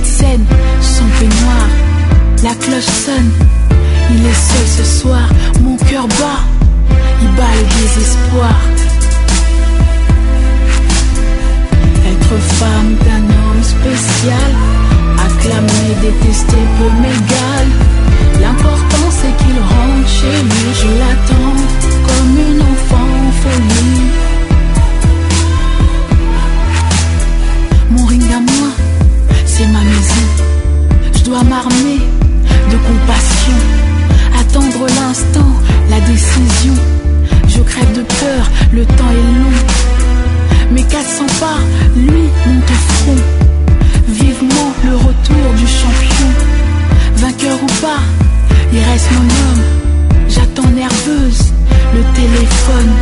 petite scène, son peignoir. La cloche sonne, il est seul ce soir. Mon cœur bat, il bat le désespoir. Être femme d'un homme spécial, acclamé, détesté, peu m'égal. L'important c'est qu'il rentre chez lui. Je l'attends comme une enfant en folie. Mon ring à moi, c'est ma maison. Je dois m'armer de compassion, attendre l'instant, la décision. Je crève de peur, le temps est long. Mes 400 pas, lui monte au front. Vivement le retour du champion. Vainqueur ou pas, il reste mon homme. J'attends nerveuse le téléphone.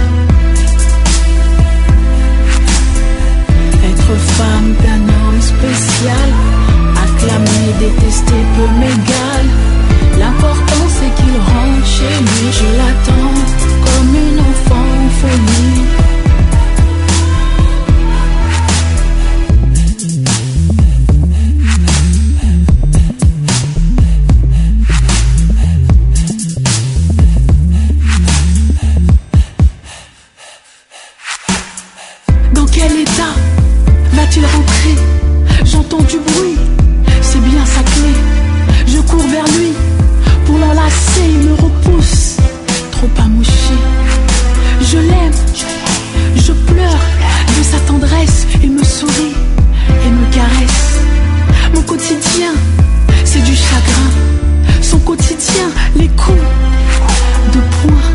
Être femme d'un homme spécial, acclamé, détesté, peu m'égal. L'important c'est qu'il rentre chez lui. Je l'attends comme une enfant en folie. Dans quel état va-t-il rentrer? J'entends du bruit, c'est bien sa clé. Je cours vers lui pour l'enlacer, il me repousse, trop amouché. Je l'aime, je pleure de sa tendresse. Il me sourit et me caresse. Mon quotidien, c'est du chagrin. Son quotidien, les coups de poing.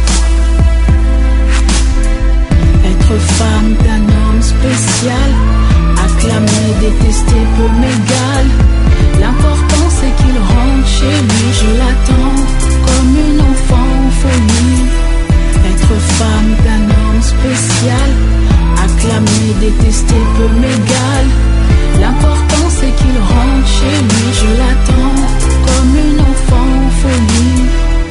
Être femme d'un homme spécial, acclamé, détesté, peu m'égal. L'important c'est qu'il rentre chez lui. Je l'attends comme une enfant en folie. Être femme d'un homme spécial, acclamé, détesté, peu m'égal. L'important c'est qu'il rentre chez lui. Je l'attends comme une enfant en folie.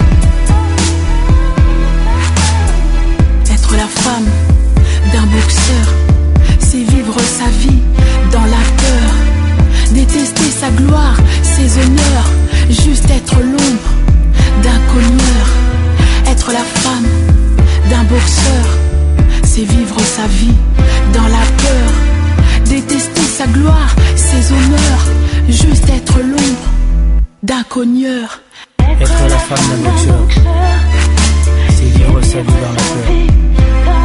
Être la femme d'un boxeur, c'est vivre sa vie dans la peur. Détester sa gloire, ses honneurs, juste être l'ombre d'un cogneur. Être la femme d'un boxeur, c'est vivre sa vie dans la peur. Détester sa gloire, ses honneurs, juste être l'ombre d'un cogneur. Être la femme d'un boxeur, c'est vivre sa vie dans la peur.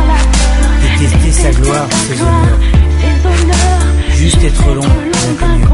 Détester sa gloire, ses honneurs, juste être l'ombre d'un cogneur.